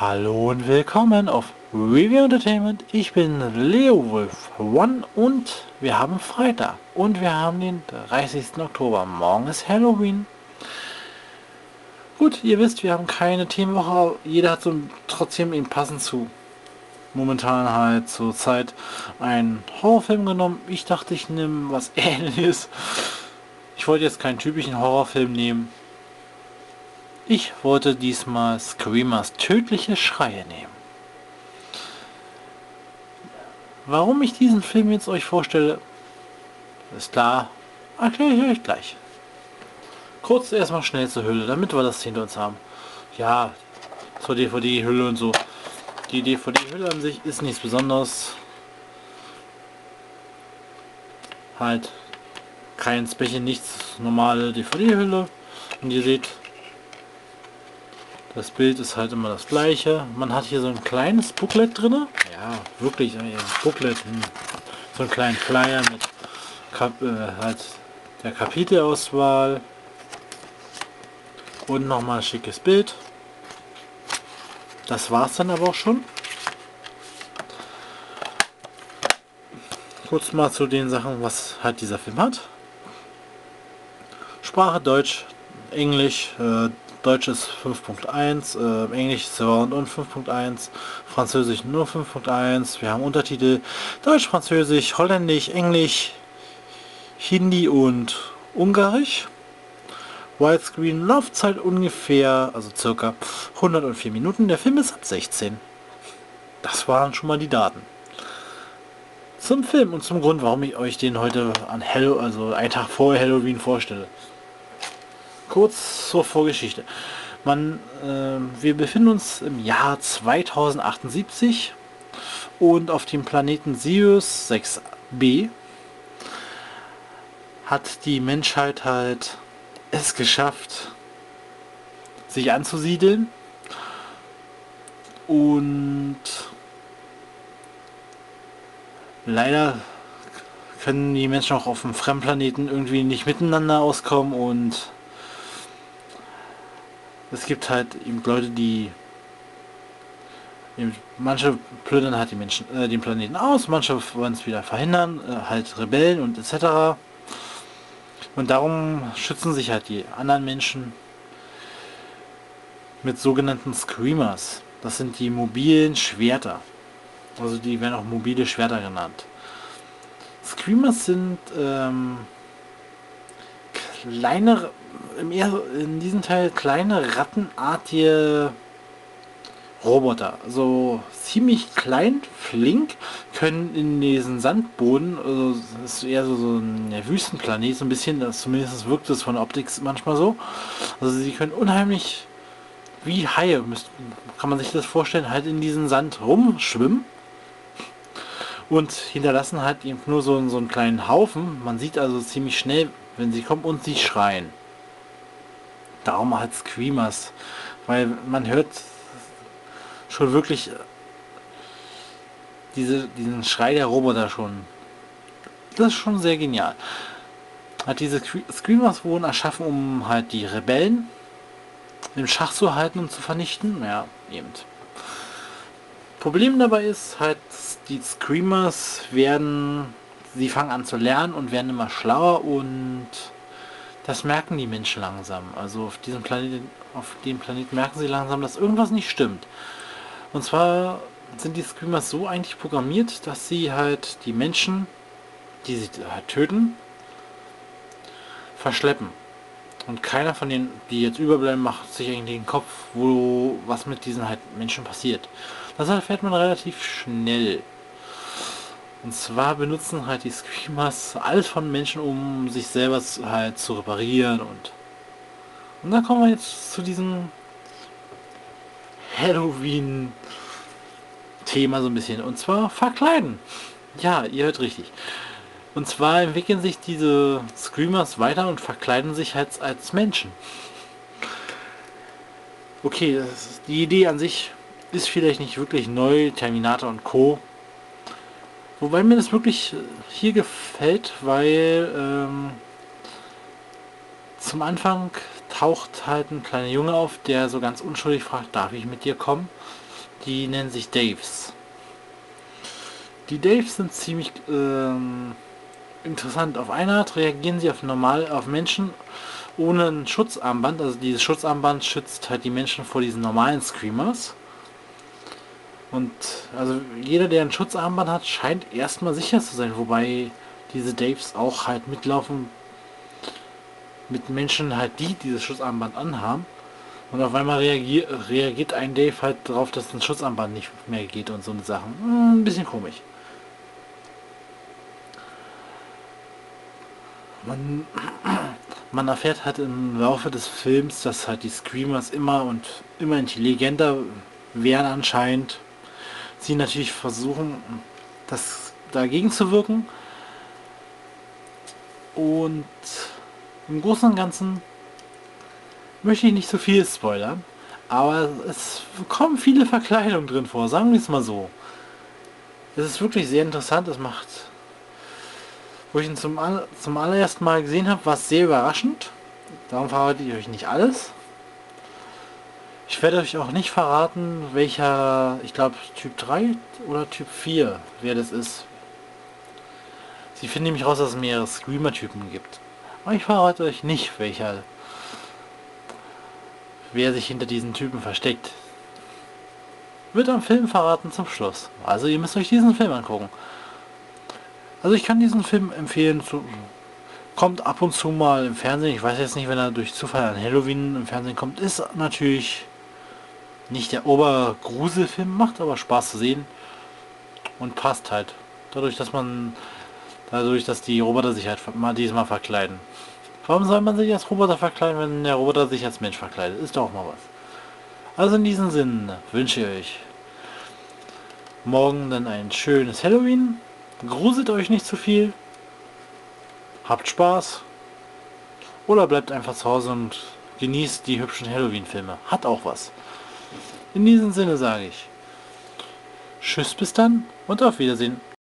Hallo und willkommen auf Review Entertainment. Ich bin Leowolf One und wir haben Freitag und wir haben den 30. Oktober. Morgen ist Halloween. Gut, ihr wisst, wir haben keine Themenwoche. Jeder hat so trotzdem eben passend zu momentan halt zur Zeit einen Horrorfilm genommen. Ich dachte, ich nehme was Ähnliches. Ich wollte jetzt keinen typischen Horrorfilm nehmen. Ich wollte diesmal Screamers tödliche Schreie nehmen. Warum ich diesen Film jetzt euch vorstelle, ist klar, erkläre ich euch gleich. Kurz erstmal schnell zur Hülle, damit wir das hinter uns haben. Ja, zur DVD-Hülle und so. Die DVD-Hülle an sich ist nichts Besonderes. Halt kein Special, nichts, normale DVD-Hülle. Und ihr seht, das Bild ist halt immer das gleiche. Man hat hier so ein kleines Booklet drin. Ja, wirklich ein Booklet. So einen kleinen Flyer mit halt der Kapitelauswahl. Und nochmal ein schickes Bild. Das war's dann aber auch schon. Kurz mal zu den Sachen, was halt dieser Film hat. Sprache Deutsch, Englisch, Deutsch ist 5.1, Englisch ist Surround und 5.1, Französisch nur 5.1, wir haben Untertitel Deutsch, Französisch, Holländisch, Englisch, Hindi und Ungarisch. Widescreen, Laufzeit ungefähr, also circa 104 Minuten. Der Film ist ab 16. Das waren schon mal die Daten. Zum Film und zum Grund, warum ich euch den heute an also einen Tag vor Halloween vorstelle. Kurz zur Vorgeschichte. Wir befinden uns im Jahr 2078 und auf dem Planeten Sirius 6b hat die Menschheit halt es geschafft, sich anzusiedeln, und leider können die Menschen auch auf dem Fremdplaneten irgendwie nicht miteinander auskommen, und es gibt halt eben Leute, die manche plündern halt den Planeten aus, manche wollen es wieder verhindern, halt Rebellen und etc. Und darum schützen sich halt die anderen Menschen mit sogenannten Screamers. Das sind die mobilen Schwerter. Also die werden auch mobile Schwerter genannt. Screamers sind kleine, in diesem Teil kleine rattenartige Roboter. So ziemlich klein, flink, können in diesen Sandboden, also das ist eher so ein Wüstenplanet, so ein bisschen, zumindest wirkt es von der Optik manchmal so. Also sie können unheimlich, wie Haie, kann man sich das vorstellen, halt in diesen Sand rumschwimmen. Und hinterlassen halt eben nur so einen kleinen Haufen. Man sieht also ziemlich schnell, wenn sie kommen, und sie schreien. Darum halt Screamers. Weil man hört schon wirklich diesen Schrei der Roboter schon. Das ist schon sehr genial. Hat diese Screamers wurden erschaffen, um halt die Rebellen im Schach zu halten und zu vernichten. Ja, eben. Problem dabei ist halt, die Screamers sie fangen an zu lernen und werden immer schlauer, und das merken die Menschen langsam. Also auf dem Planeten merken sie langsam, dass irgendwas nicht stimmt. Und zwar sind die Screamers so eigentlich programmiert, dass sie halt die Menschen, die sie halt töten, verschleppen. Und keiner von denen, die jetzt überbleiben, macht sich eigentlich den Kopf, was mit diesen halt Menschen passiert. Das erfährt man relativ schnell. Und zwar benutzen halt die Screamers alles von Menschen, um sich selber halt zu reparieren. Und dann kommen wir jetzt zu diesem Halloween-Thema so ein bisschen. Und zwar verkleiden. Ja, ihr hört richtig. Und zwar entwickeln sich diese Screamers weiter und verkleiden sich halt als Menschen. Okay, die Idee an sich ist vielleicht nicht wirklich neu, Terminator und Co. Wobei mir das wirklich hier gefällt, weil zum Anfang taucht halt ein kleiner Junge auf, der so ganz unschuldig fragt, darf ich mit dir kommen? Die nennen sich Daves. Die Daves sind ziemlich interessant. Auf eine Art reagieren sie auf Menschen ohne ein Schutzarmband. Also dieses Schutzarmband schützt halt die Menschen vor diesen normalen Screamers. Und also jeder, der ein Schutzarmband hat, scheint erstmal sicher zu sein. Wobei diese Daves auch halt mitlaufen mit Menschen halt, die dieses Schutzarmband anhaben. Und auf einmal reagiert ein Dave halt darauf, dass ein Schutzarmband nicht mehr geht und so eine Sachen. Ein bisschen komisch. Man erfährt halt im Laufe des Films, dass halt die Screamers immer intelligenter werden anscheinend. Sie natürlich versuchen, das dagegen zu wirken. Und im Großen und Ganzen möchte ich nicht so viel spoilern, aber es kommen viele Verkleidungen drin vor, sagen wir es mal so. Es ist wirklich sehr interessant, es macht... Wo ich ihn zum allerersten Mal gesehen habe, war es sehr überraschend. Darum verrate ich euch nicht alles. Ich werde euch auch nicht verraten, welcher, ich glaube Typ 3 oder Typ 4, wer das ist. Sie finden nämlich raus, dass es mehrere Screamer-Typen gibt. Aber ich verrate euch nicht, wer sich hinter diesen Typen versteckt. Wird am Film verraten zum Schluss. Also ihr müsst euch diesen Film angucken. Also ich kann diesen Film empfehlen. Kommt ab und zu mal im Fernsehen. Ich weiß jetzt nicht, wenn er durch Zufall an Halloween im Fernsehen kommt. Ist natürlich nicht der Obergruselfilm, macht aber Spaß zu sehen. Und passt halt. Dadurch, dass die Roboter sich halt diesmal verkleiden. Warum soll man sich als Roboter verkleiden, wenn der Roboter sich als Mensch verkleidet? Ist doch mal was. Also in diesem Sinne wünsche ich euch morgen dann ein schönes Halloween. Gruselt euch nicht zu viel. Habt Spaß. Oder bleibt einfach zu Hause und genießt die hübschen Halloween-Filme. Hat auch was. In diesem Sinne sage ich Tschüss bis dann und auf Wiedersehen.